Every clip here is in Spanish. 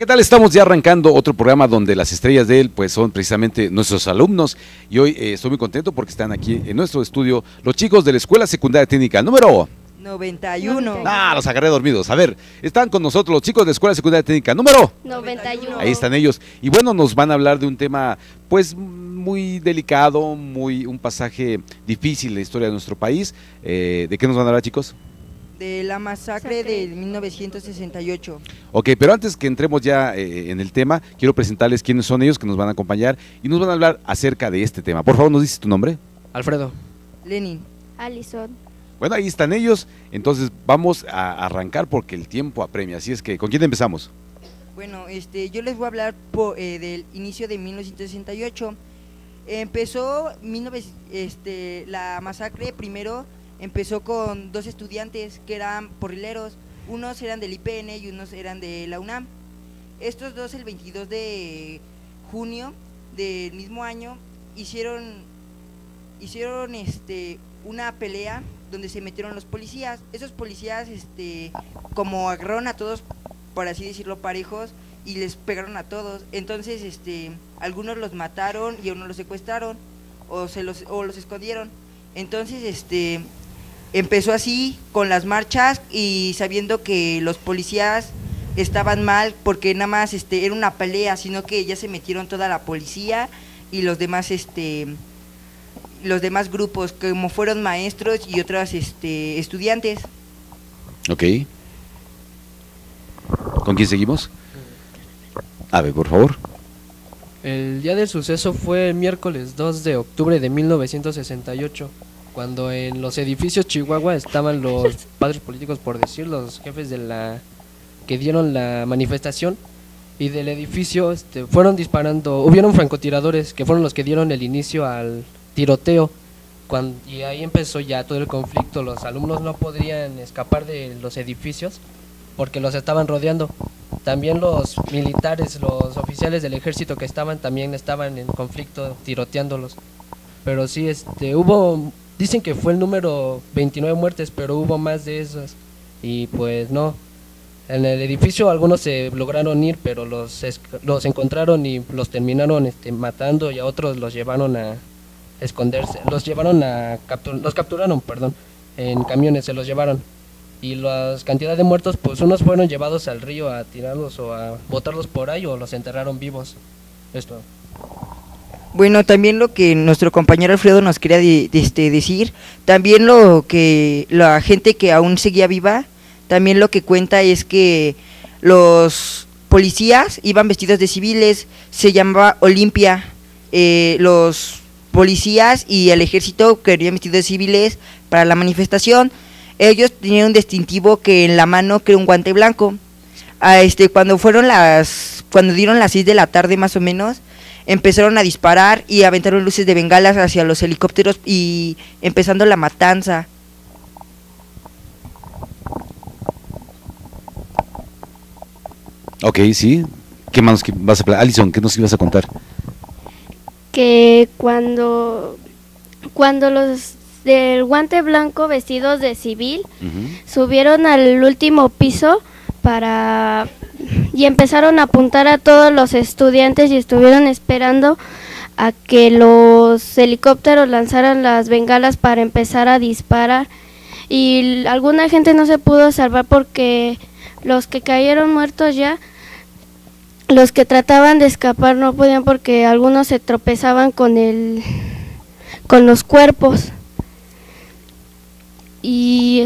¿Qué tal? Estamos ya arrancando otro programa donde las estrellas de él pues son precisamente nuestros alumnos y hoy estoy muy contento porque están aquí en nuestro estudio los chicos de la Escuela Secundaria Técnica número 91. Los agarré dormidos. A ver, están con nosotros los chicos de la Escuela Secundaria Técnica número 91. Ahí están ellos. Y bueno, nos van a hablar de un tema pues muy delicado, un pasaje difícil en la historia de nuestro país. ¿De qué nos van a hablar, chicos? De la masacre de 1968. Ok, pero antes que entremos ya en el tema, quiero presentarles quiénes son ellos que nos van a acompañar y nos van a hablar acerca de este tema. Por favor, ¿nos dices tu nombre? Alfredo. Lenin. Alison. Bueno, ahí están ellos, entonces vamos a arrancar porque el tiempo apremia, así es que, ¿con quién empezamos? Bueno, yo les voy a hablar del inicio de 1968. Empezó la masacre primero. Empezó con dos estudiantes que eran porrileros, unos eran del IPN y unos eran de la UNAM. Estos dos el 22 de junio del mismo año hicieron una pelea donde se metieron los policías. Esos policías como agarraron a todos, por así decirlo, parejos y les pegaron a todos. Entonces algunos los mataron y a unos los secuestraron o los escondieron. Entonces empezó así con las marchas y sabiendo que los policías estaban mal porque nada más era una pelea, sino que ya se metieron toda la policía y los demás grupos, como fueron maestros y otros estudiantes. Ok. ¿Con quién seguimos? A ver, por favor. El día del suceso fue el miércoles 2 de octubre de 1968, cuando en los edificios Chihuahua estaban los padres políticos, por decir, los jefes que dieron la manifestación, y del edificio fueron disparando, hubieron francotiradores que fueron los que dieron el inicio al tiroteo, y ahí empezó ya todo el conflicto. Los alumnos no podrían escapar de los edificios porque los estaban rodeando. También los militares, los oficiales del ejército que también estaban en conflicto tiroteándolos. Pero sí, dicen que fue el número 29 muertes, pero hubo más de esas. Y pues no, en el edificio algunos se lograron ir, pero los encontraron y los terminaron matando, y a otros los llevaron a esconderse. Los capturaron, en camiones se los llevaron. Y la cantidad de muertos, pues unos fueron llevados al río a tirarlos o a botarlos por ahí, o los enterraron vivos. Esto. Bueno, también lo que nuestro compañero Alfredo nos quería decir, también lo que la gente que aún seguía viva, también lo que cuenta es que los policías iban vestidos de civiles, se llamaba Olimpia. Los policías y el ejército querían vestidos de civiles para la manifestación. Ellos tenían un distintivo que en la mano, que era un guante blanco. Cuando dieron las 6 de la tarde más o menos, empezaron a disparar y aventaron luces de bengalas hacia los helicópteros y empezando la matanza. Ok, sí. ¿Qué más vas a Alison, qué nos ibas a contar? Que cuando los del guante blanco vestidos de civil subieron al último piso y empezaron a apuntar a todos los estudiantes y estuvieron esperando a que los helicópteros lanzaran las bengalas para empezar a disparar, y alguna gente no se pudo salvar porque los que cayeron muertos ya, los que trataban de escapar no podían porque algunos se tropezaban con los cuerpos. Y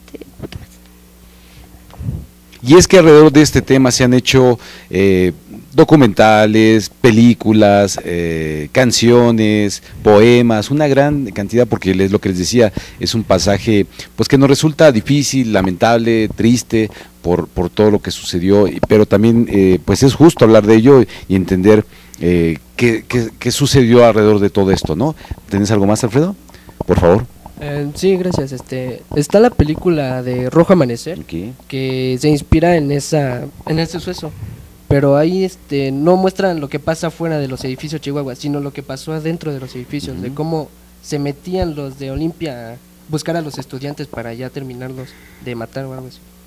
es que alrededor de este tema se han hecho documentales, películas, canciones, poemas, una gran cantidad, porque es lo que les decía, es un pasaje pues que nos resulta difícil, lamentable, triste por todo lo que sucedió, pero también pues es justo hablar de ello y entender qué sucedió alrededor de todo esto, ¿no? ¿Tenés algo más, Alfredo? Por favor. Sí, gracias. Está la película de Rojo Amanecer, Okay, que se inspira en ese suceso, pero ahí no muestran lo que pasa fuera de los edificios Chihuahua, sino lo que pasó adentro de los edificios, de cómo se metían los de Olimpia a buscar a los estudiantes para ya terminarlos de matar o algo así.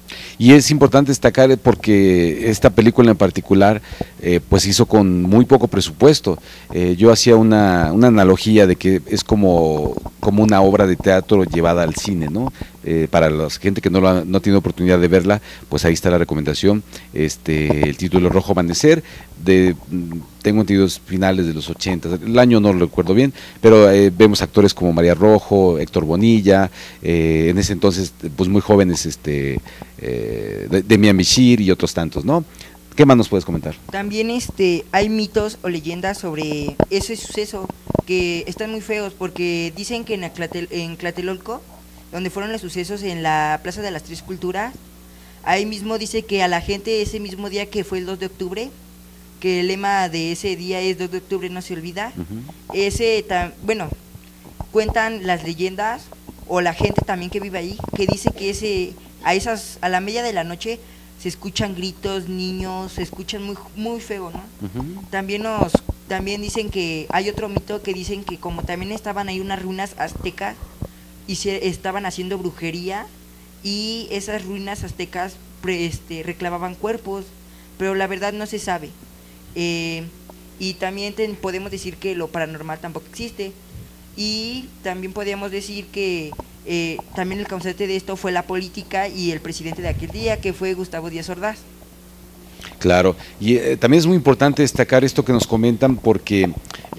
Y es importante destacar porque esta película en particular pues se hizo con muy poco presupuesto. Yo hacía una analogía de que es como una obra de teatro llevada al cine, ¿no? Para la gente que no ha tenido oportunidad de verla, pues ahí está la recomendación. El título Rojo Amanecer, tengo entendido finales de los 80, el año no lo recuerdo bien, pero vemos actores como María Rojo, Héctor Bonilla, en ese entonces pues muy jóvenes, Demian Bichir y otros tantos, ¿no? ¿Qué más nos puedes comentar? También hay mitos o leyendas sobre ese suceso que están muy feos, porque dicen que en Tlatelolco, donde fueron los sucesos en la Plaza de las Tres Culturas, ahí mismo dice que a la gente ese mismo día que fue el 2 de octubre, que el lema de ese día es 2 de octubre no se olvida, bueno, cuentan las leyendas o la gente también que vive ahí, que dice que a la media de la noche se escuchan gritos, niños, se escuchan muy, muy feo, ¿no? También dicen que hay otro mito que dicen que como también estaban ahí unas ruinas aztecas y estaban haciendo brujería, y esas ruinas aztecas reclamaban cuerpos, pero la verdad no se sabe. Y también podemos decir que lo paranormal tampoco existe, y también podemos decir que también el causante de esto fue la política y el presidente de aquel día, que fue Gustavo Díaz Ordaz. Claro, y también es muy importante destacar esto que nos comentan, porque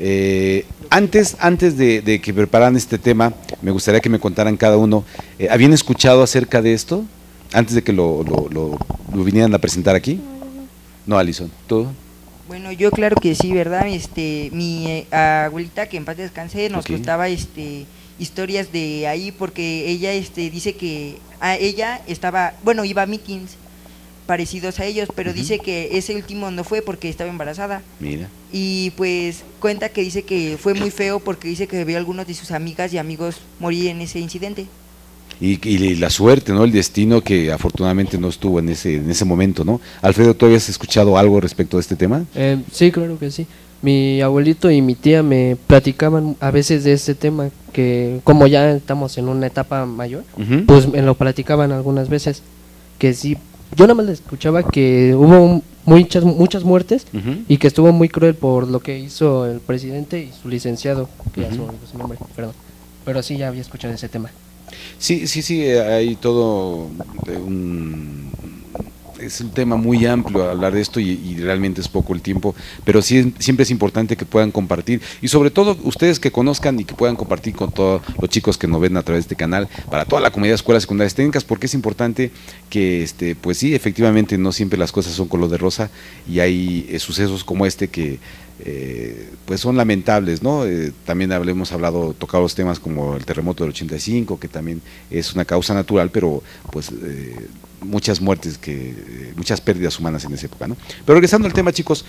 antes de que prepararan este tema, me gustaría que me contaran cada uno, ¿habían escuchado acerca de esto antes de que lo vinieran a presentar aquí? No, Alison, ¿tú? Bueno, yo claro que sí, ¿verdad? Mi abuelita, que en paz descanse, nos contaba historias de ahí, porque ella dice que ella iba a mítines parecidos a ellos, pero dice que ese último no fue porque estaba embarazada. Mira. Y pues cuenta que dice que fue muy feo porque dice que vio a algunos de sus amigas y amigos morir en ese incidente. Y la suerte, ¿no? El destino que afortunadamente no estuvo en ese momento, ¿no? Alfredo, ¿tú habías escuchado algo respecto de este tema? Sí, claro que sí. Mi abuelito y mi tía me platicaban a veces de este tema, que como ya estamos en una etapa mayor, pues me lo platicaban algunas veces, que sí. Yo nada más le escuchaba que hubo muchas muertes y que estuvo muy cruel por lo que hizo el presidente y su licenciado, que ya se me olvidó su nombre, perdón. Pero sí, ya había escuchado ese tema. Sí, hay todo es un tema muy amplio hablar de esto y realmente es poco el tiempo, pero sí siempre es importante que puedan compartir, y sobre todo ustedes que conozcan y que puedan compartir con todos los chicos que nos ven a través de este canal, para toda la comunidad de escuelas secundarias técnicas, porque es importante que pues sí, efectivamente no siempre las cosas son color de rosa, y hay sucesos como este que pues son lamentables, ¿no? También hemos tocado los temas como el terremoto del 85, que también es una causa natural, pero pues muchas muertes, muchas pérdidas humanas en esa época, ¿no? Pero regresando al tema, chicos,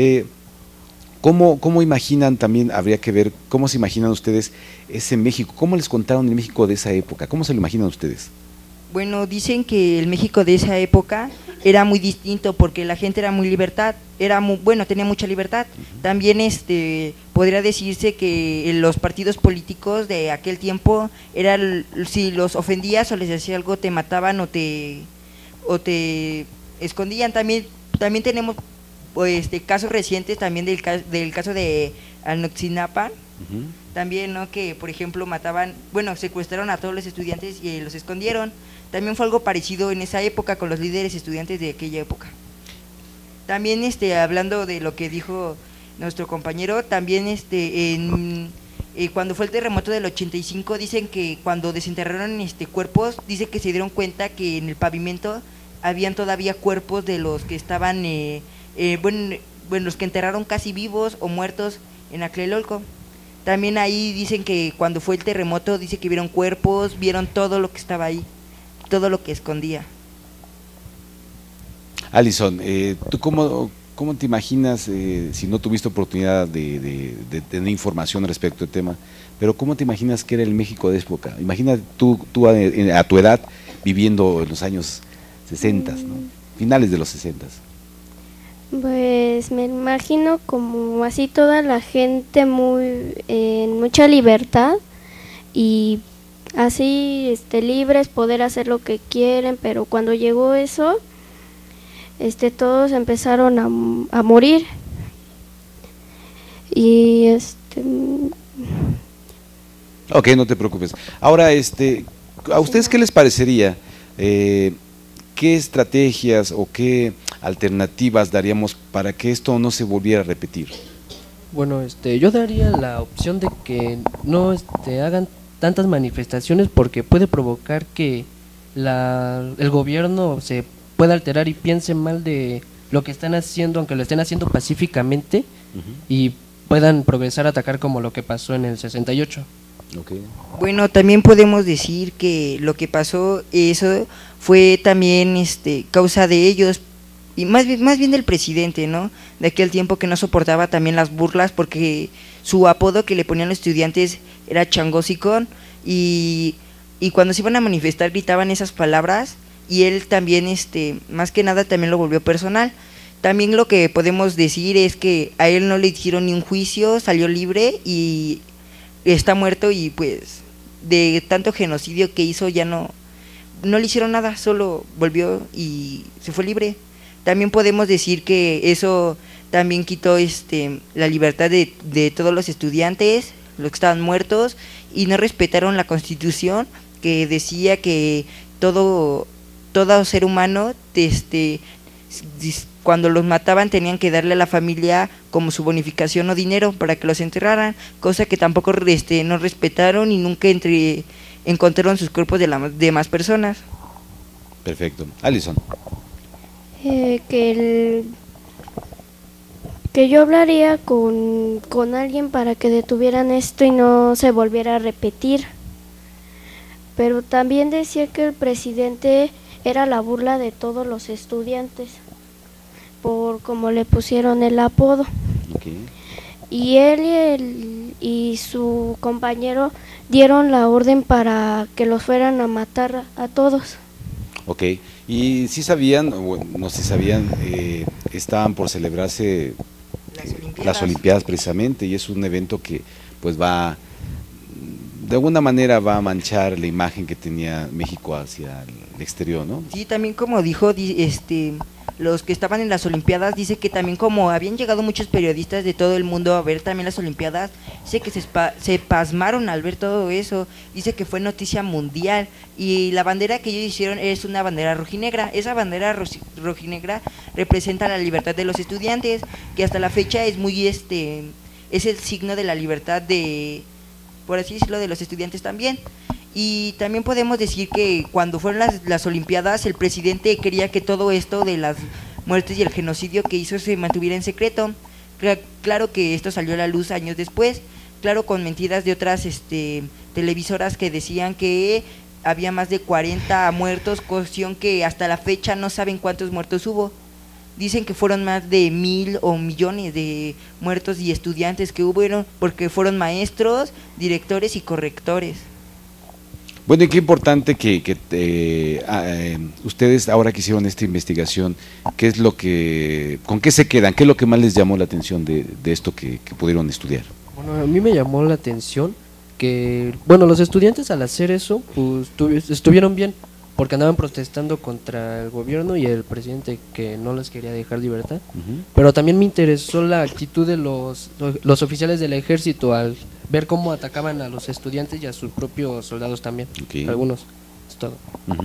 ¿cómo imaginan? También habría que ver cómo se imaginan ustedes ese México, cómo les contaron el México de esa época, cómo se lo imaginan ustedes. Bueno, dicen que el México de esa época era muy distinto porque la gente era muy tenía mucha libertad. También podría decirse que los partidos políticos de aquel tiempo si los ofendías o les hacía algo, te mataban o te escondían. También tenemos casos recientes también del caso de Ayotzinapa. También, ¿no? Que por ejemplo secuestraron a todos los estudiantes y los escondieron. También fue algo parecido en esa época con los líderes estudiantes de aquella época. También hablando de lo que dijo nuestro compañero, también cuando fue el terremoto del 85, dicen que cuando desenterraron cuerpos, dice que se dieron cuenta que en el pavimento habían todavía cuerpos de los que estaban los que enterraron casi vivos o muertos en Tlatelolco. También ahí dicen que cuando fue el terremoto, dice que vieron cuerpos, vieron todo lo que estaba ahí, todo lo que escondía. Alison, ¿tú cómo te imaginas, si no tuviste oportunidad de tener información respecto al tema, pero cómo te imaginas que era el México de época? Imagina tú a tu edad viviendo en los años 60, ¿no? Finales de los 60. Pues me imagino como así toda la gente en mucha libertad y así libres, poder hacer lo que quieren, pero cuando llegó eso, todos empezaron a morir. Y Ok, no te preocupes. Ahora, ¿a ustedes qué les parecería? ¿Qué estrategias o qué alternativas daríamos para que esto no se volviera a repetir? Bueno, yo daría la opción de que no hagan tantas manifestaciones, porque puede provocar que el gobierno se pueda alterar y piense mal de lo que están haciendo, aunque lo estén haciendo pacíficamente, y puedan progresar a atacar como lo que pasó en el 68. Okay. Bueno, también podemos decir que lo que pasó, eso fue también causa de ellos, y más bien del presidente, ¿no? De aquel tiempo, que no soportaba también las burlas, porque su apodo que le ponían los estudiantes era Changosicón, y cuando se iban a manifestar gritaban esas palabras, y él también, más que nada, también lo volvió personal. También lo que podemos decir es que a él no le hicieron ni un juicio, salió libre y está muerto, y pues de tanto genocidio que hizo ya no le hicieron nada, solo volvió y se fue libre. También podemos decir que eso también quitó la libertad de todos los estudiantes, los que estaban muertos, y no respetaron la Constitución, que decía que todo ser humano, cuando los mataban tenían que darle a la familia como su bonificación o dinero para que los enterraran, cosa que tampoco no respetaron, y nunca encontraron sus cuerpos de las demás personas. Perfecto. Alison. Que yo hablaría con alguien para que detuvieran esto y no se volviera a repetir. Pero también decía que el presidente era la burla de todos los estudiantes, por como le pusieron el apodo. Okay. Y él y su compañero dieron la orden para que los fueran a matar a todos. Ok, y si sabían, no si sabían, estaban por celebrarse las Olimpiadas precisamente, y es un evento que pues va, de alguna manera va a manchar la imagen que tenía México hacia el exterior, ¿no? Sí, también como dijo, los que estaban en las Olimpiadas, dice que también como habían llegado muchos periodistas de todo el mundo a ver también las Olimpiadas, dice que se pasmaron al ver todo eso, dice que fue noticia mundial, y la bandera que ellos hicieron es una bandera rojinegra. Esa bandera rojinegra representa la libertad de los estudiantes, que hasta la fecha es muy es el signo de la libertad de, por así decirlo, de los estudiantes también. Y también podemos decir que cuando fueron las Olimpiadas, el presidente quería que todo esto de las muertes y el genocidio que hizo se mantuviera en secreto. Claro que esto salió a la luz años después, claro, con mentiras de otras televisoras que decían que había más de 40 muertos, cuestión que hasta la fecha no saben cuántos muertos hubo. Dicen que fueron más de 1000 o millones de muertos y estudiantes que hubo, porque fueron maestros, directores y correctores. Bueno, y qué importante que ustedes ahora que hicieron esta investigación, ¿qué es lo que, con qué se quedan? ¿Qué es lo que más les llamó la atención de esto que pudieron estudiar? Bueno, a mí me llamó la atención que, bueno, los estudiantes al hacer eso, pues estuvieron bien, porque andaban protestando contra el gobierno y el presidente que no les quería dejar libertad. Pero también me interesó la actitud de los oficiales del ejército al ver cómo atacaban a los estudiantes y a sus propios soldados también. Okay. Algunos, es todo.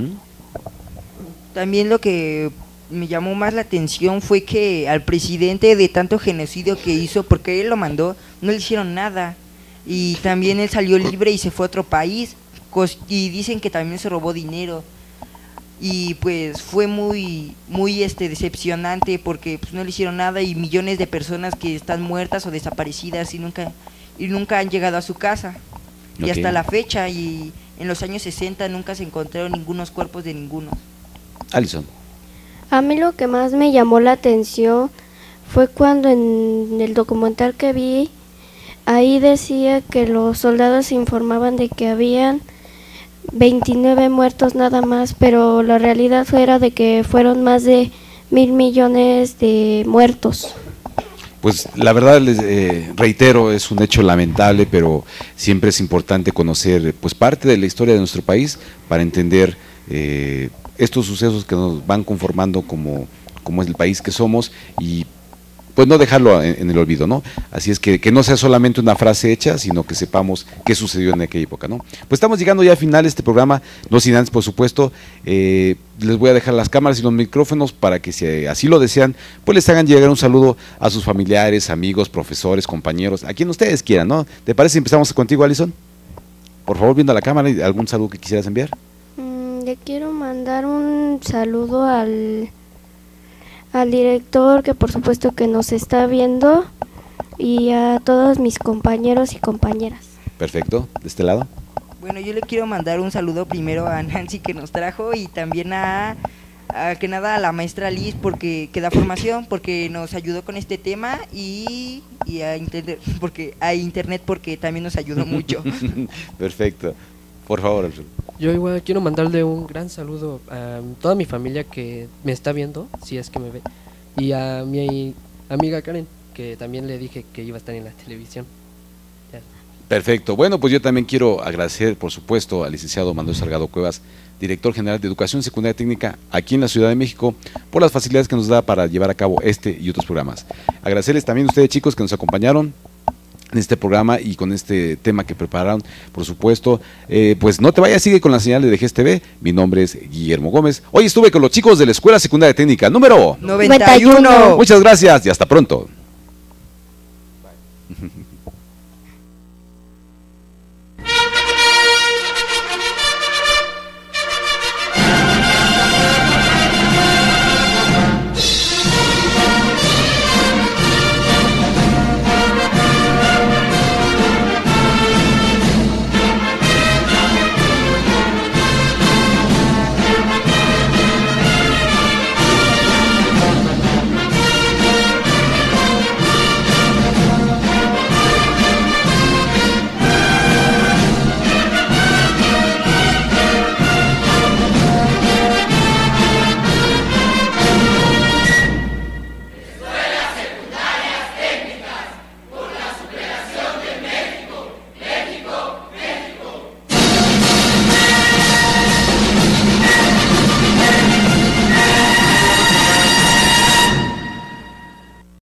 También lo que me llamó más la atención fue que al presidente, de tanto genocidio que hizo, porque él lo mandó, no le hicieron nada, y también él salió libre y se fue a otro país, y dicen que también se robó dinero, y pues fue muy decepcionante, porque pues no le hicieron nada, y millones de personas que están muertas o desaparecidas y nunca han llegado a su casa. Okay. Y hasta la fecha, y en los años 60 nunca se encontraron ningunos cuerpos de ninguno. Alison. A mí lo que más me llamó la atención fue cuando en el documental que vi, ahí decía que los soldados informaban de que habían 29 muertos nada más, pero la realidad era de que fueron más de 1000 millones de muertos. Pues la verdad les reitero, es un hecho lamentable, pero siempre es importante conocer pues parte de la historia de nuestro país para entender estos sucesos que nos van conformando como es el país que somos y pues no dejarlo en el olvido, ¿no? Así es que no sea solamente una frase hecha, sino que sepamos qué sucedió en aquella época, ¿no? Pues estamos llegando ya al final de este programa, no sin antes, por supuesto, les voy a dejar las cámaras y los micrófonos para que si así lo desean, pues les hagan llegar un saludo a sus familiares, amigos, profesores, compañeros, a quien ustedes quieran, ¿no? ¿Te parece si empezamos contigo, Alison? Por favor, viendo a la cámara, ¿algún saludo que quisieras enviar? Le quiero mandar un saludo al director, que por supuesto que nos está viendo, y a todos mis compañeros y compañeras. Perfecto, de este lado. Bueno, yo le quiero mandar un saludo primero a Nancy, que nos trajo, y también a la maestra Liz, porque que da formación, porque nos ayudó con este tema, y a internet porque también nos ayudó mucho. Perfecto. Por favor, Alfredo. Yo igual quiero mandarle un gran saludo a toda mi familia que me está viendo, si es que me ve, y a mi amiga Karen, que también le dije que iba a estar en la televisión. Ya. Perfecto. Bueno, pues yo también quiero agradecer, por supuesto, al licenciado Manuel Salgado Cuevas, director general de Educación Secundaria Técnica aquí en la Ciudad de México, por las facilidades que nos da para llevar a cabo este y otros programas. Agradecerles también a ustedes, chicos, que nos acompañaron en este programa y con este tema que prepararon, por supuesto. Pues no te vayas, sigue con la señal de DGS TV. Mi nombre es Guillermo Gómez. Hoy estuve con los chicos de la Escuela Secundaria Técnica número 91. Muchas gracias y hasta pronto.